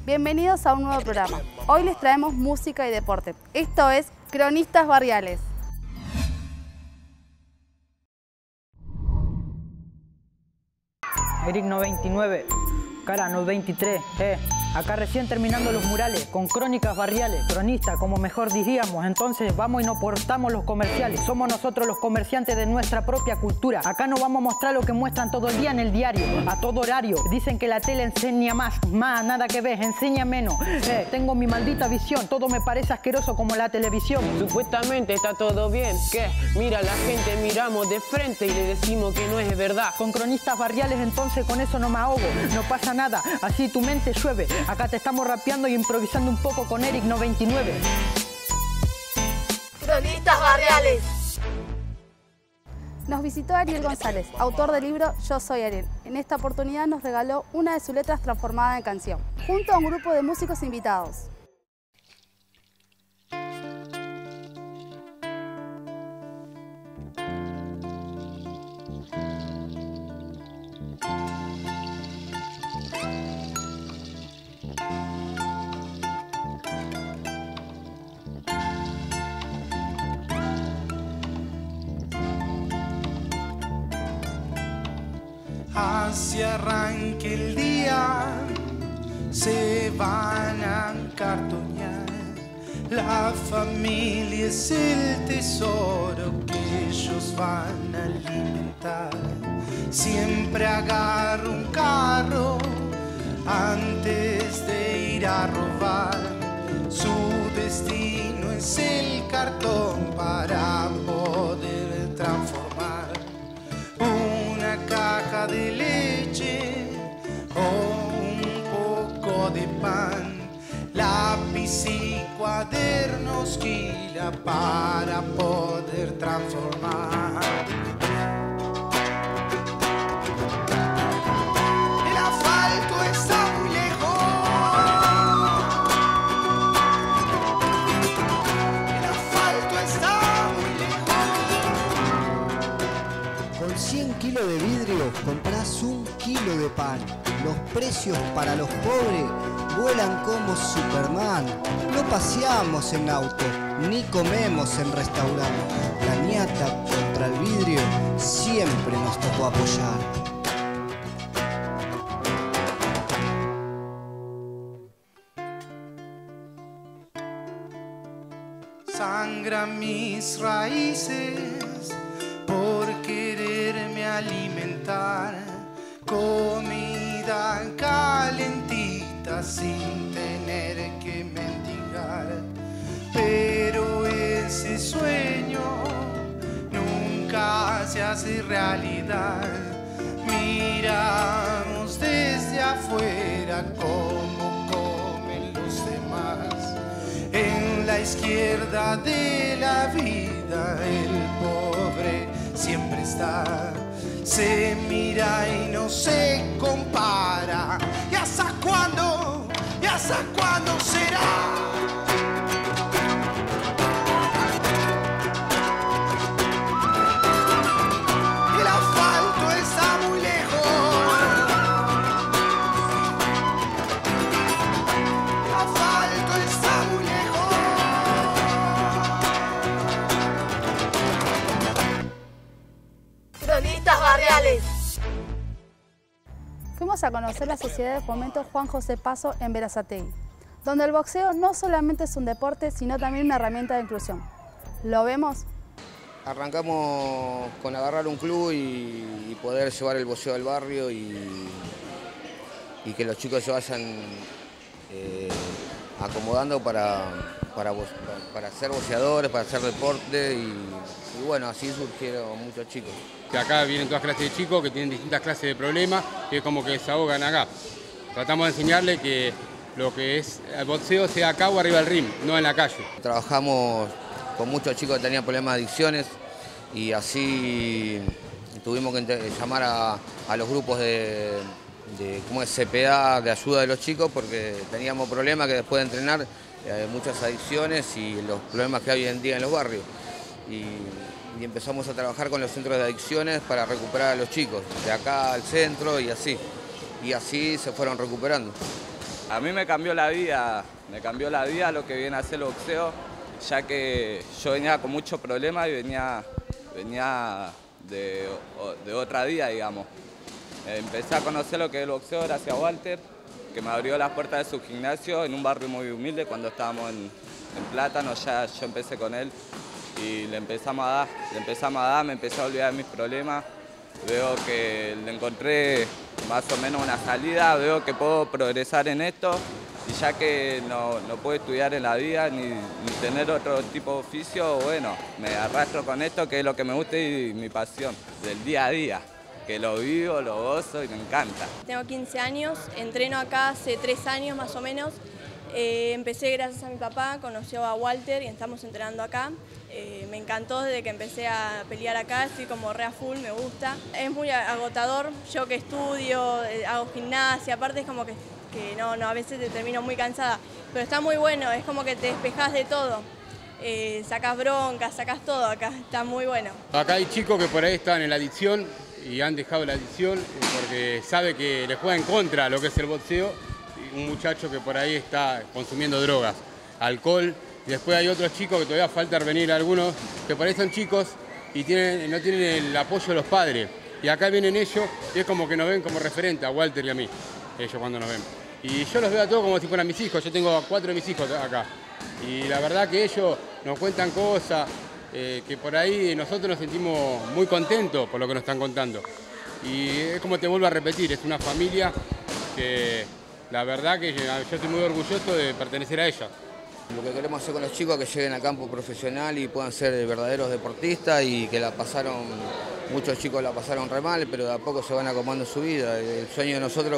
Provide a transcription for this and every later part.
Bienvenidos a un nuevo programa. Hoy les traemos música y deporte. Esto es Cronistas Barriales. Eric 99, cara 93, acá recién terminando los murales, con crónicas barriales, cronista, como mejor diríamos, entonces vamos y nos portamos los comerciales, somos nosotros los comerciantes de nuestra propia cultura, acá no vamos a mostrar lo que muestran todo el día en el diario, a todo horario, dicen que la tele enseña más, nada que ves, enseña menos, tengo mi maldita visión, todo me parece asqueroso como la televisión. Supuestamente está todo bien, ¿qué? Mira, la gente miramos de frente y le decimos que no es verdad. Con cronistas barriales entonces con eso no me ahogo, no pasa nada, así tu mente llueve. Acá te estamos rapeando y improvisando un poco con Eric 99. Cronistas Barriales. Nos visitó Ariel González, autor del libro Yo Soy Ariel. En esta oportunidad nos regaló una de sus letras transformada en canción, junto a un grupo de músicos invitados. Así arranque el día, se van a cartonear. La familia es el tesoro que ellos van a alimentar. Siempre agarro un carro antes de ir a robar. Su destino es el cartón para poder transformar una caja de leche o un poco de pan, lápiz y cuadernos quila para poder transformar. El asfalto está muy lejos, el asfalto está muy lejos. Con 100 kilos de vidrio compras 1 kilo de pan. Los precios para los pobres vuelan como Superman. No paseamos en auto, ni comemos en restaurante. La ñata contra el vidrio siempre nos tocó apoyar. Sangran mis raíces por quererme alimentar, comida calentita sin tener que mendigar. Pero ese sueño nunca se hace realidad. Miramos desde afuera cómo comen los demás. En la izquierda de la vida el pobre siempre está. Se mira y no se compara. ¿Y hasta cuándo? ¿Y hasta cuándo será? El asfalto está muy lejos. El asfalto está muy lejos. Cronistas Barriales. Fuimos a conocer la Sociedad de Fomento Juan José Paso en Berazategui, donde el boxeo no solamente es un deporte, sino también una herramienta de inclusión. ¿Lo vemos? Arrancamos con agarrar un club y poder llevar el boxeo al barrio y que los chicos se vayan acomodando para ser boxeadores, para hacer deporte y bueno, así surgieron muchos chicos. Acá vienen todas clases de chicos que tienen distintas clases de problemas y es como que se ahogan acá. Tratamos de enseñarles que lo que es el boxeo sea acá o arriba del ring, no en la calle. Trabajamos con muchos chicos que tenían problemas de adicciones y así tuvimos que llamar a los grupos de ¿cómo es? CPA, de ayuda de los chicos, porque teníamos problemas que después de entrenar, muchas adicciones y los problemas que hay hoy en día en los barrios. Y empezamos a trabajar con los centros de adicciones para recuperar a los chicos, de acá al centro y así se fueron recuperando. A mí me cambió la vida lo que viene a hacer el boxeo, ya que yo venía con muchos problemas y venía de otra vida, digamos. Empecé a conocer lo que es el boxeo gracias a Walter, que me abrió las puertas de su gimnasio en un barrio muy humilde cuando estábamos en Plátano. Ya yo empecé con él y le empezamos a dar, me empecé a olvidar de mis problemas. Veo que le encontré más o menos una salida, veo que puedo progresar en esto y ya que no puedo estudiar en la vida ni tener otro tipo de oficio, bueno, me arrastro con esto que es lo que me gusta y mi pasión del día a día, que lo vivo, lo gozo y me encanta. Tengo 15 años, entreno acá hace 3 años más o menos. Empecé gracias a mi papá, conoció a Walter y estamos entrenando acá. Me encantó desde que empecé a pelear acá, estoy como re a full, me gusta. Es muy agotador, yo que estudio, hago gimnasia, aparte es como que no, a veces te termino muy cansada, pero está muy bueno, es como que te despejás de todo. Sacás bronca, sacás todo acá, está muy bueno. Acá hay chicos que por ahí están en la adicción y han dejado la adicción porque sabe que les juega en contra lo que es el boxeo. Un muchacho que por ahí está consumiendo drogas, alcohol, y después hay otros chicos que todavía falta venir algunos, que por ahí son chicos y no tienen el apoyo de los padres. Y acá vienen ellos y es como que nos ven como referente a Walter y a mí, ellos cuando nos ven. Y yo los veo a todos como si fueran mis hijos, yo tengo 4 de mis hijos acá. Y la verdad que ellos nos cuentan cosas que por ahí nosotros nos sentimos muy contentos por lo que nos están contando. Y es como te vuelvo a repetir, es una familia que la verdad que yo estoy muy orgulloso de pertenecer a ella. Lo que queremos hacer con los chicos es que lleguen al campo profesional y puedan ser verdaderos deportistas y que muchos chicos la pasaron re mal, pero de a poco se van acomodando su vida. El sueño de nosotros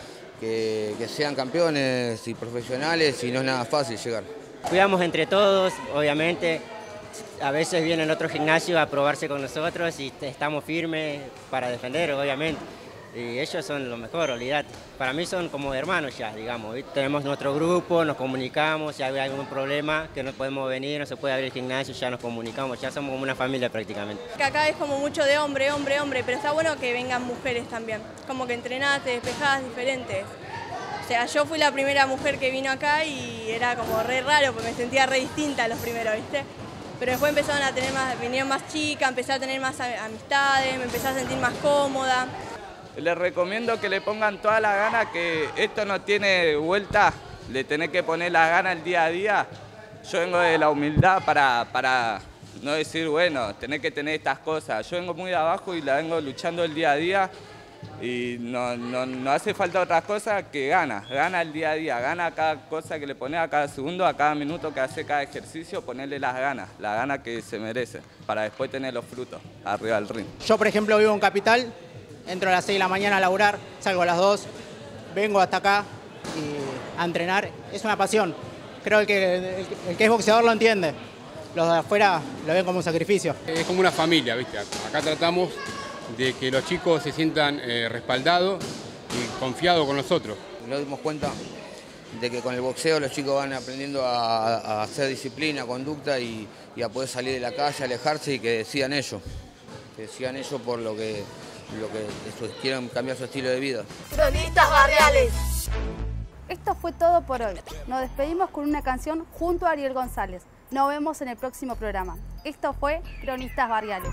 que sean campeones y profesionales y no es nada fácil llegar. Cuidamos entre todos, obviamente. A veces vienen otros gimnasios a probarse con nosotros y estamos firmes para defender, obviamente. Y ellos son lo mejor, olvídate. Para mí son como hermanos ya, digamos. Tenemos nuestro grupo, nos comunicamos, si hay algún problema que no podemos venir, no se puede abrir el gimnasio, ya nos comunicamos, ya somos como una familia prácticamente. Acá es como mucho de hombre, pero está bueno que vengan mujeres también. Como que entrenás, te despejás, diferentes. O sea, yo fui la primera mujer que vino acá y era como re raro, porque me sentía re distinta a los primeros, ¿viste? Pero después empezaron a tener vinieron más chicas, empecé a tener más amistades, me empecé a sentir más cómoda. Les recomiendo que le pongan toda la gana, que esto no tiene vuelta, le tenés que poner la gana el día a día. Yo vengo de la humildad para no decir, bueno, tenés que tener estas cosas. Yo vengo muy de abajo y la vengo luchando el día a día y no hace falta otras cosas que gana el día a día, gana cada cosa que le pones, a cada segundo, a cada minuto que hace cada ejercicio, ponerle las ganas que se merece, para después tener los frutos arriba del ring. Yo, por ejemplo, vivo en Capital. Entro a las 6 de la mañana a laburar, salgo a las 2, vengo hasta acá a entrenar. Es una pasión. Creo que el que es boxeador lo entiende. Los de afuera lo ven como un sacrificio. Es como una familia, ¿viste? Acá tratamos de que los chicos se sientan respaldados y confiados con nosotros. Nos dimos cuenta de que con el boxeo los chicos van aprendiendo a hacer disciplina, conducta y a poder salir de la calle, alejarse y que decidan ellos. Que decidan ellos por lo que quieren cambiar su estilo de vida. Cronistas barriales. Esto fue todo por hoy. Nos despedimos con una canción junto a Ariel González. Nos vemos en el próximo programa. Esto fue Cronistas Barriales.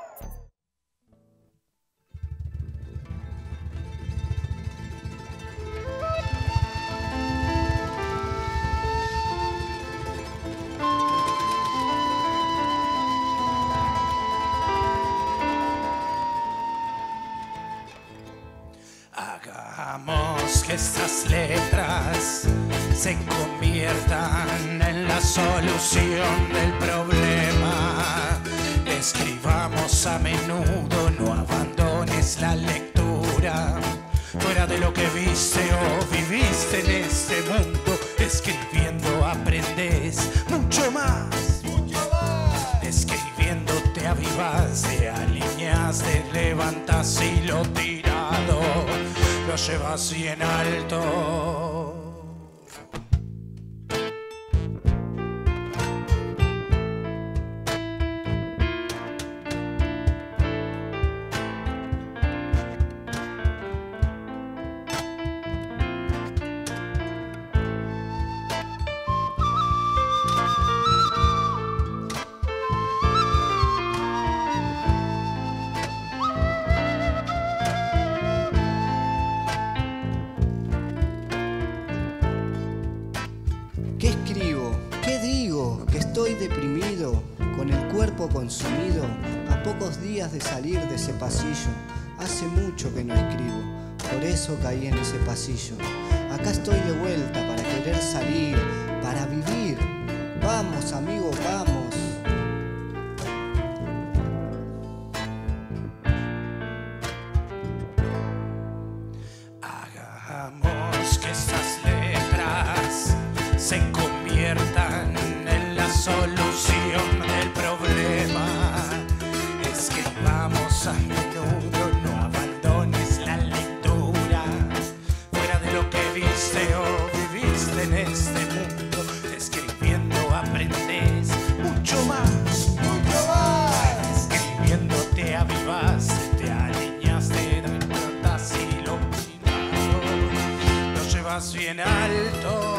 Hagamos que estas letras se conviertan en la solución del problema. Escribamos a menudo, no abandones la lectura. Fuera de lo que viste o viviste en este mundo, escribiendo aprendes mucho más. Escribiendo te avivas, te alineas, te levantas y lo tirado lo llevas bien alto. estoy deprimido, con el cuerpo consumido, a pocos días de salir de ese pasillo. Hace mucho que no escribo, por eso caí en ese pasillo. Acá estoy de vuelta para querer salir, para vivir. Vamos, amigo, vamos. Hagamos que estas letras se conviertan en la solución del problema. Escribamos a menudo, no abandones la lectura. Fuera de lo que viste o viviste en este mundo, escribiendo aprendes mucho más, mucho más. Escribiendo te avivas, te alineaste, despertas y lo llevas bien alto.